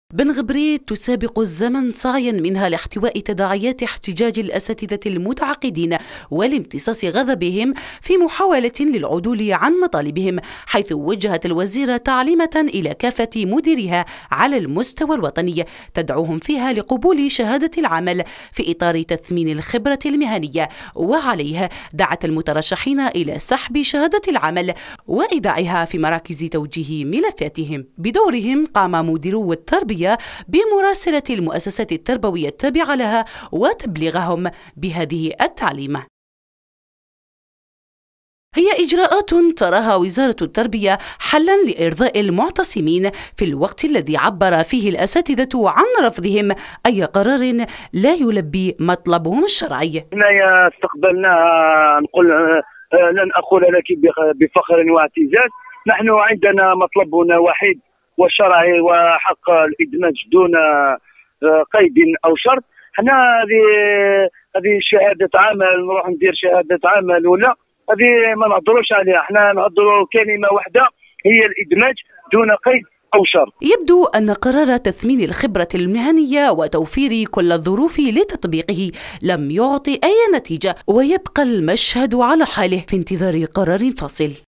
بن غبريت تسابق الزمن سعيا منها لاحتواء تداعيات احتجاج الأساتذة المتعاقدين والامتصاص غضبهم في محاولة للعدول عن مطالبهم، حيث وجهت الوزيرة تعليمة إلى كافة مديريها على المستوى الوطني تدعوهم فيها لقبول شهادة العمل في إطار تثمين الخبرة المهنية، وعليها دعت المترشحين إلى سحب شهادة العمل وإيداعها في مراكز توجيه ملفاتهم. بدورهم قام مديرو التربية بمراسلة المؤسسات التربوية التابعة لها وتبليغهم بهذه التعليمة. هي إجراءات تراها وزارة التربية حلاً لإرضاء المعتصمين في الوقت الذي عبر فيه الأساتذة عن رفضهم أي قرار لا يلبي مطلبهم الشرعي. هنا استقبلنا، نقول لن أقول لك بفخر واعتزاز، نحن عندنا مطلبنا وحيد وشرعي وحق الإدماج دون قيد أو شرط. حنا هذه شهادة عمل، نروح ندير شهادة عمل ولا هذه ما نهضروش عليها، حنا نهضروا كلمة واحدة هي الإدماج دون قيد أو شرط. يبدو أن قرار تثمين الخبرة المهنية وتوفير كل الظروف لتطبيقه لم يعطي أي نتيجة، ويبقى المشهد على حاله في انتظار قرار فاصل.